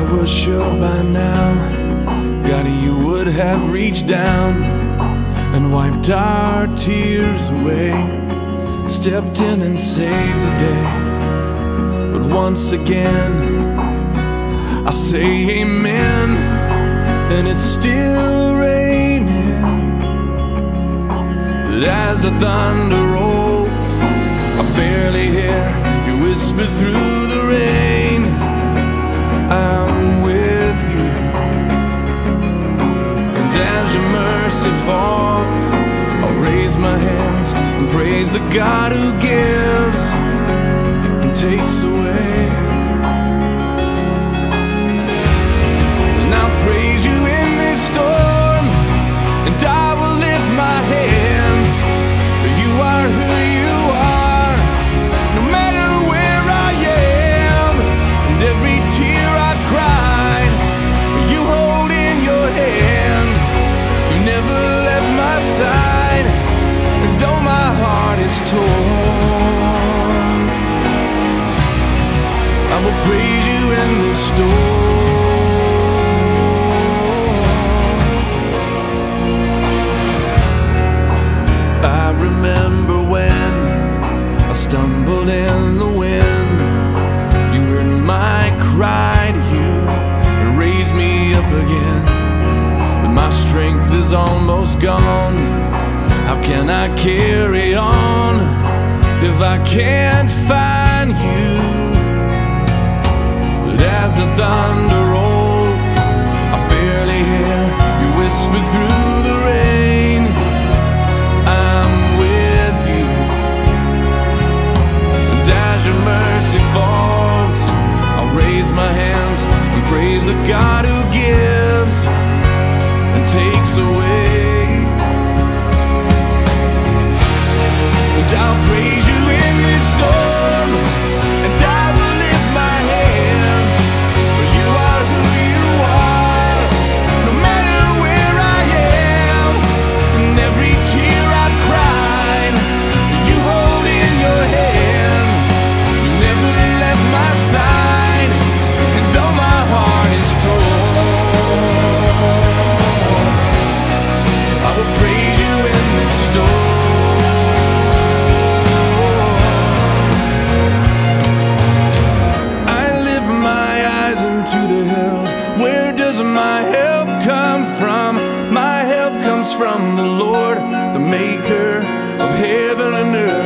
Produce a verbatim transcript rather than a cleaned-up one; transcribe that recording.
was sure by now, God, you would have reached down and wiped our tears away, stepped in and saved the day. But once again, I say amen, and it's still raining. But as the thunder rolls, I barely hear you whisper through the rain, I'm with you. And as your mercy falls, I'll raise my hands and praise the God who gives and takes away. And I'll praise you in this storm, and I will lift my hands, for you are who you are, no matter where I am. And every tear I've cried, you hold in your hand. You never left my side, and though my heart is torn, I will praise you in this storm. I remember when I stumbled in the wind, you heard my cry to you and raised me up again. But my strength is almost gone. How can I carry on if I can't find you? But as the thunder rolls, I barely hear you whisper through the rain, I'm with you. And as your mercy falls, I'll raise my hands and praise the God who gives and takes away. And I'll praise you in this storm, and I will lift my hands, for you are who you are, no matter where I am. And every tear I've cried, you hold in your hand. You never left my side, and though my heart is torn, I will praise you in this storm. To the hills, where does my help come from? My help comes from the Lord, the maker of heaven and earth.